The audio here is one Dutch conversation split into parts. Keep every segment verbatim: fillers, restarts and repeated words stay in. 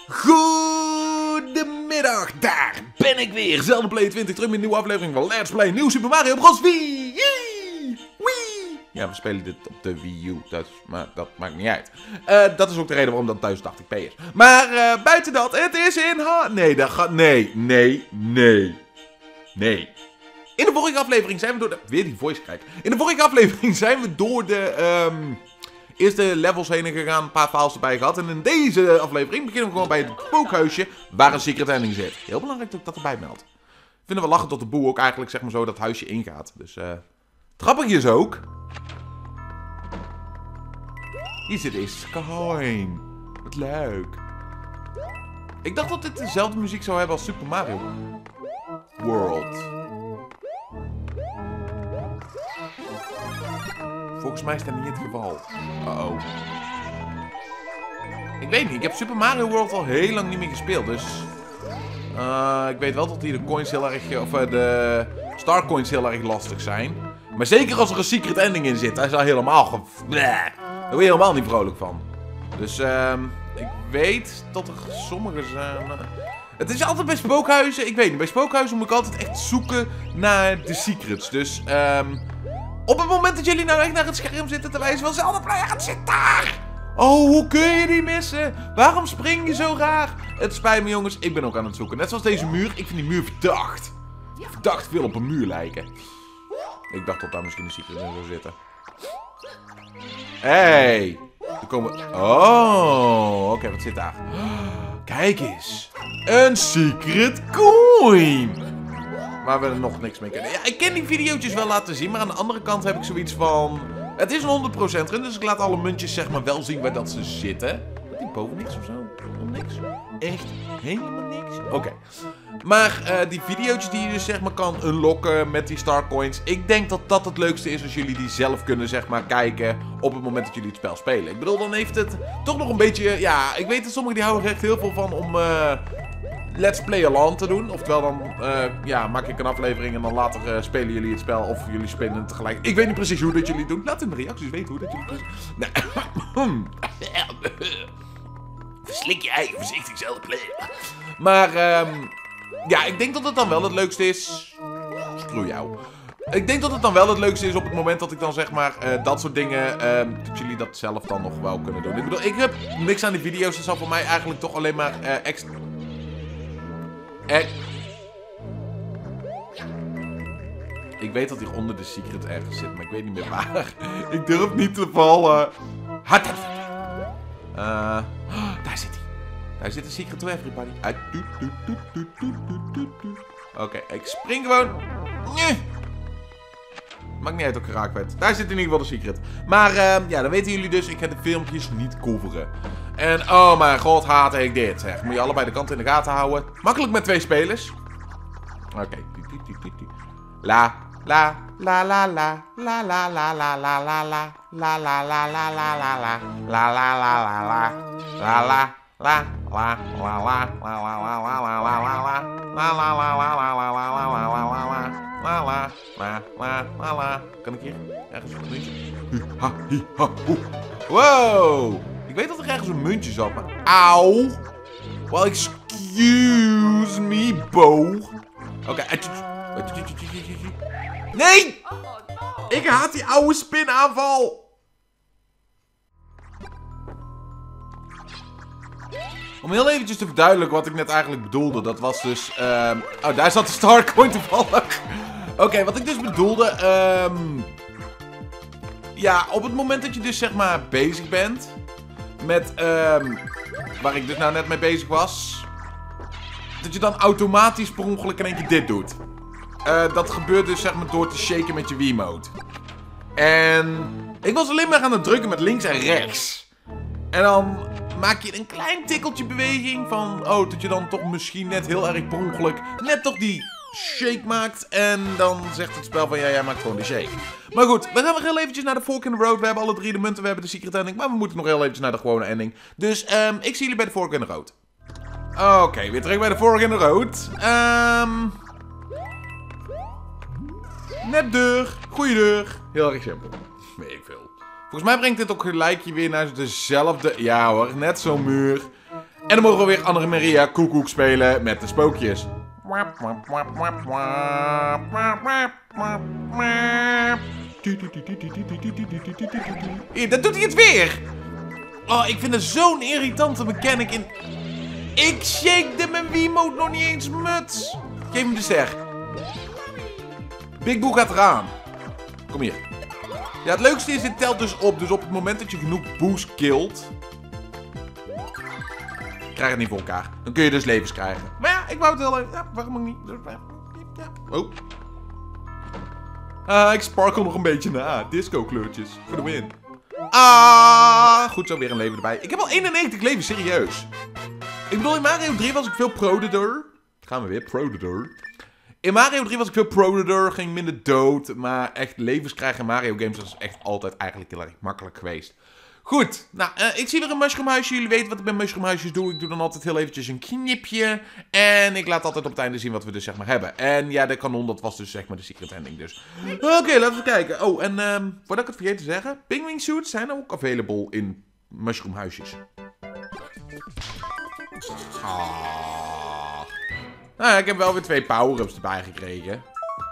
Goedemiddag, daar ben ik weer. Zelda Play twintig terug met een nieuwe aflevering van Let's Play Nieuw Super Mario Bros. Wii. Wii. Ja, we spelen dit op de Wii U, dus, maar dat maakt niet uit. Uh, dat is ook de reden waarom dat thuis tachtig p is. Maar uh, buiten dat, het is in ha... Nee, dat gaat... Nee, nee, nee. Nee. In de vorige aflevering zijn we door de... Weer die voice crack. In de vorige aflevering zijn we door de... Um... eerste levels heen gegaan, een paar files erbij gehad. En in deze aflevering beginnen we gewoon bij het spookhuisje waar een secret ending zit. Heel belangrijk dat ik dat erbij meld. Vinden we lachen tot de boe ook eigenlijk zeg maar zo dat huisje ingaat. Dus eh... Uh, grappig is ook. Hier zit eens coin. Wat leuk. Ik dacht dat dit dezelfde muziek zou hebben als Super Mario World. Volgens mij is dat niet het geval. Uh-oh. Ik weet niet, ik heb Super Mario World al heel lang niet meer gespeeld, dus... Uh, ik weet wel dat hier de coins heel erg... Of uh, de star coins heel erg lastig zijn. Maar zeker als er een secret ending in zit, daar is al helemaal... Ge... Daar word je helemaal niet vrolijk van. Dus, uh, ik weet dat er sommige zijn... Uh... Het is altijd bij spookhuizen, ik weet niet, bij spookhuizen moet ik altijd echt zoeken naar de secrets. Dus, um, op het moment dat jullie nou echt naar het scherm zitten te wijzen van Zelda Play, het zit daar! Oh, hoe kun je die missen? Waarom spring je zo raar? Het spijt me jongens, ik ben ook aan het zoeken. Net zoals deze muur, ik vind die muur verdacht. Verdacht veel op een muur lijken. Ik dacht dat daar misschien een secret in zou zitten. Hey, er komen... Oh, oké, okay, wat zit daar? Kijk eens. Een secret coin. Waar we er nog niks mee kunnen. Ja, ik kan die video's wel laten zien. Maar aan de andere kant heb ik zoiets van... Het is een honderd procent erin. Dus ik laat alle muntjes zeg maar wel zien waar dat ze zitten. Die boven niks of zo? Helemaal niks? Echt helemaal niks? Oké. Okay. Maar uh, die video's die je dus zeg maar kan unlocken met die star coins. Ik denk dat dat het leukste is als jullie die zelf kunnen zeg maar kijken op het moment dat jullie het spel spelen. Ik bedoel, dan heeft het toch nog een beetje... Ja, ik weet dat sommigen die houden er echt heel veel van om... Uh, Let's Play Along te doen. Oftewel dan uh, ja, maak ik een aflevering en dan later uh, spelen jullie het spel. Of jullie spelen het tegelijk. Ik weet niet precies hoe dat jullie het doen. Laat in de reacties weten hoe dat jullie het doen. Nee. Verslik je eigen voorzichtig Zelda Play. Maar um, ja, ik denk dat het dan wel het leukste is. Screw jou. Ik denk dat het dan wel het leukste is op het moment dat ik dan zeg maar uh, dat soort dingen, uh, dat jullie dat zelf dan nog wel kunnen doen. Ik bedoel, ik heb niks aan die video's. Dat zal voor mij eigenlijk toch alleen maar uh, extra... Eh. Ik weet dat hier onder de secret ergens zit, maar ik weet niet meer waar. Ik durf niet te vallen. Uh, oh, daar zit hij. Daar zit een secret to everybody. Oké, okay, ik spring gewoon. Maakt niet uit dat ik geraakt werd. Daar zit in ieder geval de secret. Maar uh, ja, dan weten jullie dus, ik ga de filmpjes niet coveren. En oh mijn god, haat ik dit. Zeg. Moet je allebei de kanten in de gaten houden. Makkelijk met twee spelers. Oké. Okay. La, la, la, la, la. La, la, la, la, la, la, la. La, la, la, la, la, la, la. La, la, la, la, la. La, la, la, la, la, la. La, la, la, la, la, la, la, la. La, la, la, la, la, la, la, la, la, la, la. La, la, la, la, la, la. Kan ik hier ergens een muntje? Ha, hi, ha, ho. Wow. Ik weet dat er ergens een muntje zat, maar... Auw! Well, excuse me, Bo. Oké. Okay. Nee! Ik haat die oude spinaanval! Om heel eventjes te verduidelijken wat ik net eigenlijk bedoelde. Dat was dus... Um... Oh, daar zat de starcoin toevallig. Oké, okay, wat ik dus bedoelde... Um... Ja, op het moment dat je dus zeg maar bezig bent... Met, um, waar ik dus nou net mee bezig was. Dat je dan automatisch per ongeluk in één keer dit doet. Uh, dat gebeurt dus zeg maar door te shaken met je Wiimote. En ik was alleen maar aan het drukken met links en rechts. En dan maak je een klein tikkeltje beweging van... Oh, dat je dan toch misschien net heel erg per ongeluk net toch die shake maakt. En dan zegt het spel van ja, jij maakt gewoon de shake. Maar goed, we gaan nog heel eventjes naar de fork in the road. We hebben alle drie de munten, we hebben de secret ending. Maar we moeten nog heel eventjes naar de gewone ending. Dus um, ik zie jullie bij de fork in the road. Oké, okay, weer terug bij de fork in the road. Um, net deur, goede deur. Heel erg simpel. Weet ik veel. Volgens mij brengt dit ook gelijk je weer naar dezelfde... Ja hoor, net zo'n muur. En dan mogen we weer Annemaria Koekoek spelen met de spookjes. Hier, dat doet hij het weer. Oh, ik vind het zo'n irritante mechanic in... Ik shake de mijn Wiimote nog niet eens muts. Geef hem de ster. Big Boo gaat eraan. Kom hier. Ja, het leukste is, dit telt dus op. Dus op het moment dat je genoeg Boos killt... krijg je het niet voor elkaar. Dan kun je dus levens krijgen. Maar ja, ik wou het wel even. Ja, waarom ook niet? Ja. Oh. Ah, ik sparkle nog een beetje na. Disco kleurtjes. Voor de win. Ah, goed zo, weer een leven erbij. Ik heb al eenennegentig levens, serieus. Ik bedoel, in Mario drie was ik veel Predator. Gaan we weer, Predator. In Mario drie was ik veel Predator, ging minder dood. Maar echt levens krijgen in Mario games is echt altijd eigenlijk heel erg makkelijk geweest. Goed, nou, uh, ik zie weer een mushroomhuisje. Jullie weten wat ik met mushroomhuisjes doe. Ik doe dan altijd heel eventjes een knipje. En ik laat altijd op het einde zien wat we dus zeg maar hebben. En ja, de kanon, dat was dus zeg maar de secret ending dus. Oké, okay, laten we kijken. Oh, en um, voordat ik het vergeet te zeggen. Penguin suits zijn ook available in mushroomhuisjes. Ah. Nou ja, ik heb wel weer twee power-ups erbij gekregen.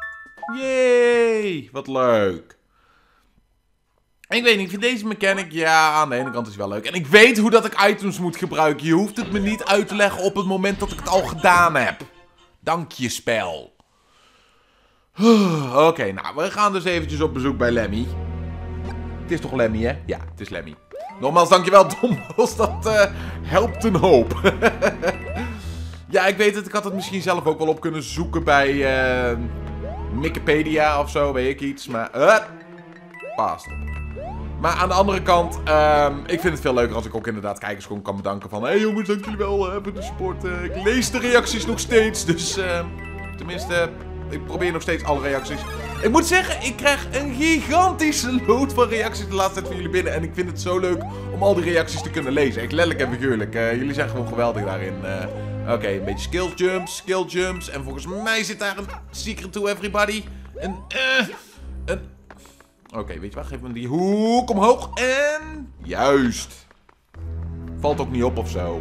Yay, wat leuk. Ik weet niet, ik vind deze mechanic, ja, aan de ene kant is wel leuk. En ik weet hoe dat ik items moet gebruiken. Je hoeft het me niet uit te leggen op het moment dat ik het al gedaan heb. Dank je, spel. Oké, okay, nou, we gaan dus eventjes op bezoek bij Lemmy. Het is toch Lemmy, hè? Ja, het is Lemmy. Nogmaals, dankjewel, Dombos. Dat uh, helpt een hoop. Ja, ik weet het. Ik had het misschien zelf ook wel op kunnen zoeken bij uh, Wikipedia of zo, weet ik iets. Maar, uh, pas op. Maar aan de andere kant, um, ik vind het veel leuker als ik ook inderdaad kijkers gewoon kan bedanken van... Hé hey jongens, dank jullie wel uh, voor de support. Uh, ik lees de reacties nog steeds, dus uh, tenminste, ik probeer nog steeds alle reacties. Ik moet zeggen, ik krijg een gigantische load van reacties de laatste tijd van jullie binnen. En ik vind het zo leuk om al die reacties te kunnen lezen. Echt letterlijk en figuurlijk. Uh, jullie zijn gewoon geweldig daarin. Uh, Oké, okay, een beetje skill jumps, skill jumps. En volgens mij zit daar een secret to everybody. Een, uh, een... Oké, okay, weet je wat? Geef me die hoek omhoog. En... Juist. Valt ook niet op of zo.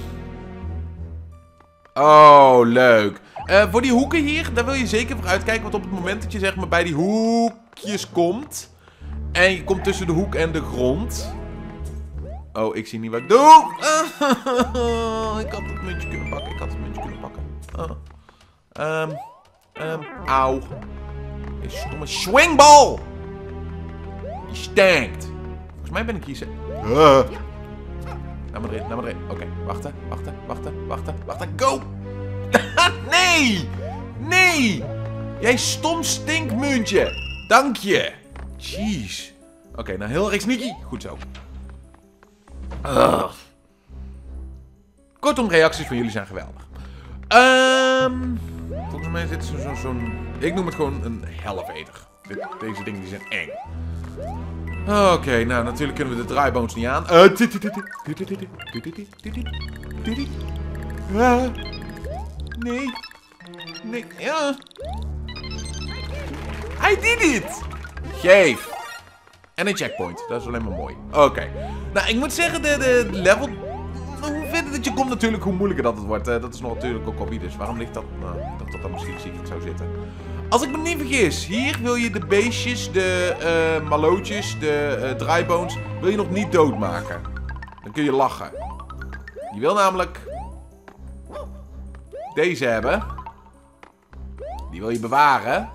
Oh, leuk. Uh, voor die hoeken hier, daar wil je zeker voor uitkijken. Want op het moment dat je zeg maar bij die hoekjes komt... En je komt tussen de hoek en de grond... Oh, ik zie niet wat ik doe. Uh, ik had het muntje kunnen pakken. Ik had het muntje kunnen pakken. Uh. Um, um, auw. Je stomme swingbal. Je stankt. Volgens mij ben ik hier... Uh. Laat maar erin, laat maar erin. Oké, okay. wachten, wachten, wachten, wachten, wachten. Go! Nee! Nee! Jij stom stinkmuntje. Dank je. Jeez. Oké, okay, nou heel erg sneaky. Goed zo. Ugh. Kortom, reacties van jullie zijn geweldig. Um, volgens mij zit zo'n... Zo, zo ik noem het gewoon een helveter. Deze dingen die zijn eng. Oké, okay, nou natuurlijk kunnen we de draaibones niet aan. Uh, uh, nee. Nee. Ja. Hij did it! Geef. En een checkpoint. Dat is alleen maar mooi. Oké. Okay. Nou, ik moet zeggen, de, de level... Hoe verder dat je komt natuurlijk, hoe moeilijker dat het wordt. Uh, dat is nog natuurlijk ook hobby, dus waarom ligt dat... Nou, ik dacht dat dat misschien secret zou zitten. Als ik me niet vergis, hier wil je de beestjes, de uh, malootjes, de uh, draaibones... wil je nog niet doodmaken. Dan kun je lachen. Je wil namelijk... deze hebben. Die wil je bewaren.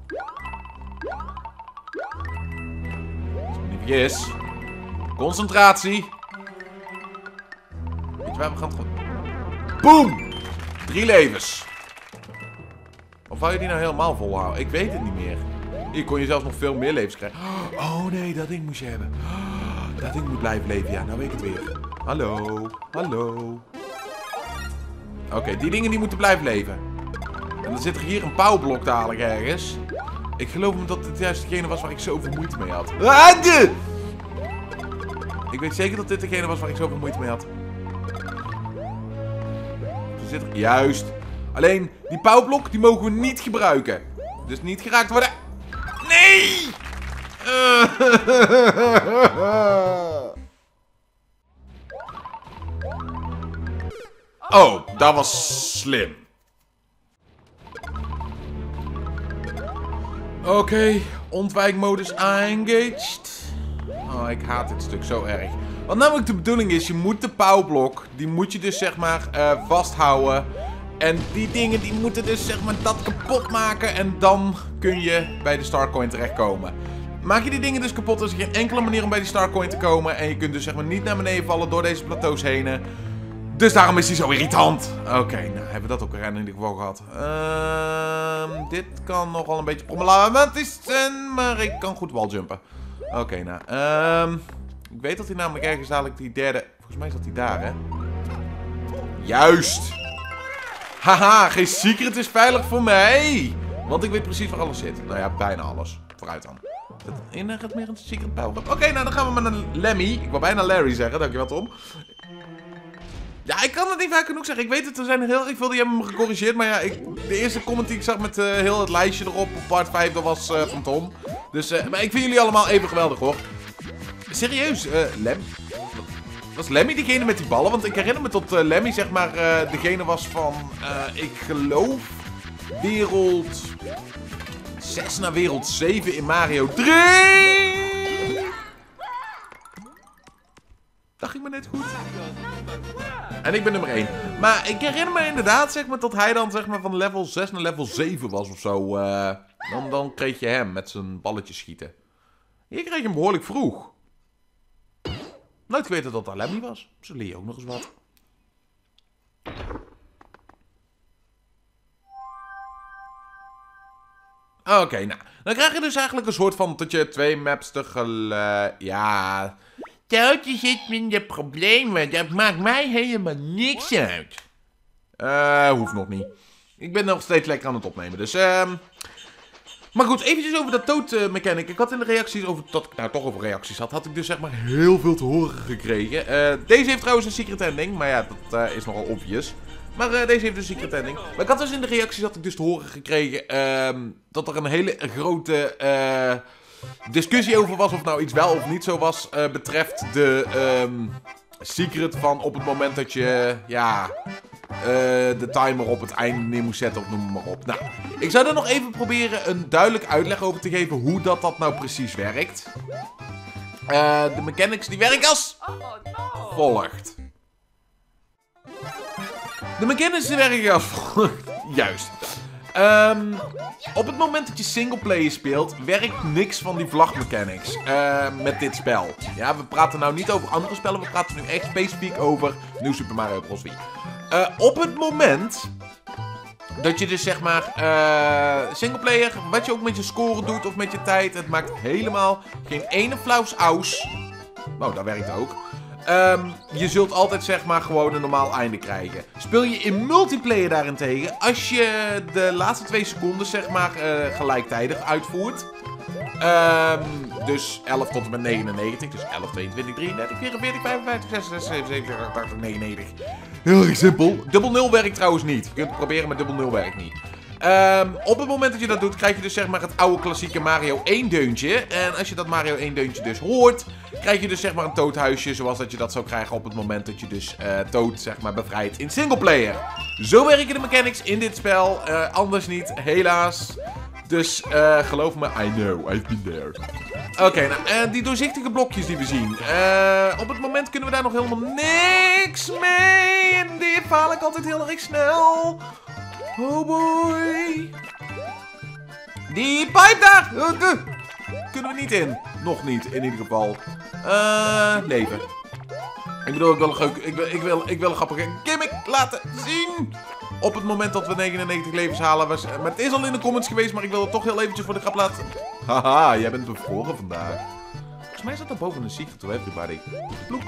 Yes. Concentratie. Weet je waar, we gaan het gewoon... Boom! Drie levens. Of wou je die nou helemaal volhouden? Ik weet het niet meer. Hier kon je zelfs nog veel meer levens krijgen. Oh nee, dat ding moest je hebben. Dat ding moet blijven leven. Ja, nou weet ik het weer. Hallo. Hallo. Oké, okay, die dingen die moeten blijven leven. En dan zit er hier een powerblok dadelijk ergens. Ik geloof me dat dit juist degene was waar ik zoveel moeite mee had. Ah, ik weet zeker dat dit degene was waar ik zoveel moeite mee had. Er zit er... Juist. Alleen, die powerblok, die mogen we niet gebruiken. Dus niet geraakt worden. Nee! Oh, dat was slim. Oké, okay, ontwijkmodus engaged. Oh, ik haat dit stuk zo erg. Wat namelijk de bedoeling is, je moet de pauwblok, die moet je dus zeg maar uh, vasthouden. En die dingen, die moeten dus zeg maar dat kapot maken. En dan kun je bij de Starcoin terechtkomen. Maak je die dingen dus kapot, is er geen enkele manier om bij die Starcoin te komen. En je kunt dus zeg maar niet naar beneden vallen door deze plateaus heen. Dus daarom is hij zo irritant. Oké, okay, nou hebben we dat ook in ieder geval gehad. Uh, dit kan nogal een beetje problematisch zijn, maar ik kan goed waljumpen. Oké, okay, nou. Uh, ik weet dat hij namelijk ergens dadelijk die derde... Volgens mij zat hij daar, hè? Juist! Haha, geen secret is veilig voor mij! Want ik weet precies waar alles zit. Nou ja, bijna alles. Vooruit dan. Het ene gaat meer een secret power. Oké, okay, nou dan gaan we met een Lemmy. Ik wil bijna Larry zeggen, dankjewel Tom. Ja, ik kan het niet vaak genoeg zeggen. Ik weet het, er zijn heel erg veel die hebben me gecorrigeerd. Maar ja, ik, de eerste comment die ik zag met uh, heel het lijstje erop op part vijf, dat was uh, van Tom. Dus, uh, maar ik vind jullie allemaal even geweldig hoor. Serieus, uh, Lem... Was Lemmy diegene met die ballen? Want ik herinner me dat uh, Lemmy zeg maar uh, degene was van, uh, ik geloof, wereld zes naar wereld zeven in Mario drie. Dat ging me net goed. En ik ben nummer één. Maar ik herinner me inderdaad zeg maar dat hij dan zeg maar van level zes naar level zeven was of zo. Uh, dan, dan kreeg je hem met zijn balletjes schieten. Hier kreeg je hem behoorlijk vroeg. Nooit geweten dat dat Lemmy was. Zo leer je ook nog eens wat. Oké, okay, nou. Dan krijg je dus eigenlijk een soort van dat je twee maps tegelijk... Ja... Tootje zit minder problemen. Dat maakt mij helemaal niks uit. Eh, uh, hoeft nog niet. Ik ben nog steeds lekker aan het opnemen, dus... Uh... Maar goed, eventjes over dat Toad uh, mechanic. Ik had in de reacties over, dat ik nou toch over reacties had, had ik dus zeg maar heel veel te horen gekregen. Uh, deze heeft trouwens een secret ending, maar ja, dat uh, is nogal obvious. Maar uh, deze heeft een secret ending. Maar ik had dus in de reacties had ik dus te horen gekregen uh, dat er een hele grote uh, discussie over was of nou iets wel of niet zo was. Uh, betreft de um, secret van op het moment dat je, ja... Uh, de timer op het einde neer moest zetten of noem maar op. Nou, ik zou er nog even proberen een duidelijk uitleg over te geven hoe dat, dat nou precies werkt. Uh, de mechanics die werken als volgt. De mechanics die werken als volgt. Juist. Um, op het moment dat je singleplayer speelt, werkt niks van die vlagmechanics uh, met dit spel. Ja, we praten nou niet over andere spellen, we praten nu echt specifiek over New Super Mario Bros. Wii. Uh, op het moment dat je dus zeg maar uh, singleplayer, wat je ook met je score doet of met je tijd, het maakt helemaal geen ene flauws aus. Nou, dat werkt ook. Um, je zult altijd zeg maar gewoon een normaal einde krijgen. Speel je in multiplayer daarentegen, als je de laatste twee seconden zeg maar uh, gelijktijdig uitvoert. Um, dus elf tot en met negenennegentig. Dus elf, tweeëntwintig, drieëndertig, vierenveertig, vijfenvijftig, zesenzestig, zevenenzeventig, achtentachtig, negenennegentig. Heel erg simpel. Dubbel nul werkt trouwens niet. Je kunt het proberen, maar dubbel nul werkt niet. Um, op het moment dat je dat doet, krijg je dus zeg maar het oude klassieke Mario één deuntje. En als je dat Mario één deuntje dus hoort, krijg je dus zeg maar een Toadhuisje. Zoals dat je dat zou krijgen op het moment dat je dus uh, Toad zeg maar bevrijdt in singleplayer. Zo werken de mechanics in dit spel. Uh, anders niet, helaas. Dus uh, geloof me, I know, I've been there. Oké, okay, nou, uh, die doorzichtige blokjes die we zien. Uh, op het moment kunnen we daar nog helemaal niks mee. En die faal ik altijd heel erg snel. Oh boy. Die pipe daar. Uh, uh. Kunnen we niet in. Nog niet, in ieder geval. Uh, leven. Ik bedoel, ik wil, een, ik, wil, ik, wil, ik wil een grappige gimmick laten zien. Op het moment dat we negenennegentig levens halen. Was, maar het is al in de comments geweest, maar ik wil het toch heel eventjes voor de grap laten. Haha, jij bent bevroren vandaag. Volgens mij zat er boven een secret to everybody. Ploek.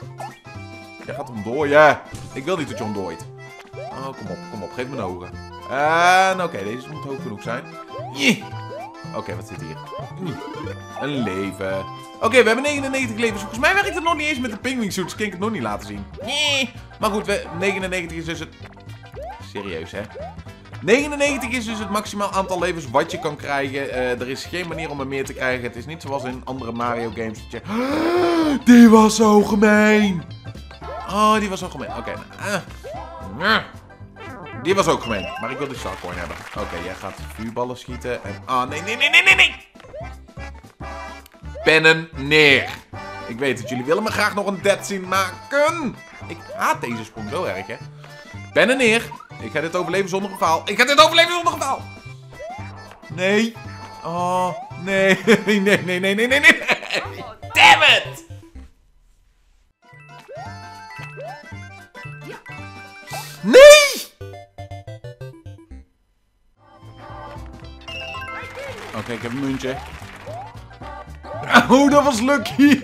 Jij gaat ontdooien. Ja. Ik wil niet dat je ontdooit. Oh, kom op, kom op. Geef me een ogen. En oké, okay, deze moet hoog genoeg zijn. Oké, okay, wat zit hier? Een leven. Oké, okay, we hebben negenennegentig levens. Volgens mij werkt het nog niet eens met de penguin suits. Kan ik het nog niet laten zien. Nee. Maar goed, we, negenennegentig is dus het... Serieus, hè? negenennegentig is dus het maximaal aantal levens wat je kan krijgen. Uh, er is geen manier om er meer te krijgen. Het is niet zoals in andere Mario games. Dat je... Die was zo gemeen. Oh, die was zo gemeen. Oké, okay, nou... Uh. Die was ook gemeen. Maar ik wil die Starcoin hebben. Oké, okay, jij gaat vuurballen schieten. En... Ah, oh, nee, nee, nee, nee, nee, nee. Pennen neer. Ik weet het, jullie willen me graag nog een dead zien maken. Ik haat deze sprong zo erg, hè. Pennen neer. Ik ga dit overleven zonder gevaal. Ik ga dit overleven zonder gevaal. Nee. Oh, nee. Nee, nee, nee, nee, nee, nee. Damn it. Nee. Oké, okay, ik heb een muntje. Oh, dat was lucky.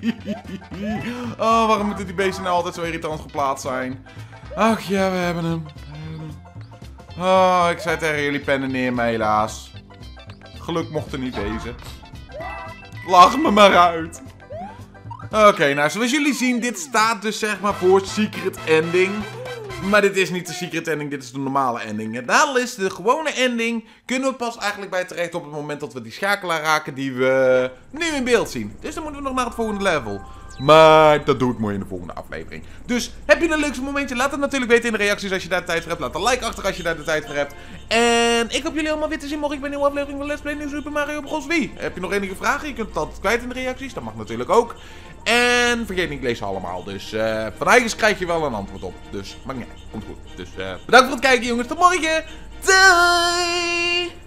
Oh, waarom moeten die beesten nou altijd zo irritant geplaatst zijn? Ach ja, we hebben hem. Oh, ik zei tegen jullie pennen neer, maar helaas. Geluk mocht er niet wezen. Lach me maar uit. Oké, okay, nou zoals jullie zien, dit staat dus zeg maar voor Secret Ending. Maar dit is niet de Secret Ending, dit is de normale ending. Het nadeel is, de gewone ending kunnen we pas eigenlijk bij terecht op het moment dat we die schakelaar raken die we nu in beeld zien. Dus dan moeten we nog naar het volgende level. Maar dat doe ik mooi in de volgende aflevering. Dus heb je een leukste momentje? Laat het natuurlijk weten in de reacties als je daar de tijd voor hebt. Laat een like achter als je daar de tijd voor hebt. En ik hoop jullie allemaal weer te zien morgen bij een nieuwe aflevering van Let's Play New Super Mario Bros. Wii. Heb je nog enige vragen? Je kunt het altijd kwijt in de reacties. Dat mag natuurlijk ook. En vergeet niet, ik lees ze allemaal. Dus uh, van eigens krijg je wel een antwoord op. Dus maakt niet uit. Komt goed. Dus uh, bedankt voor het kijken jongens. Tot morgen. Doei!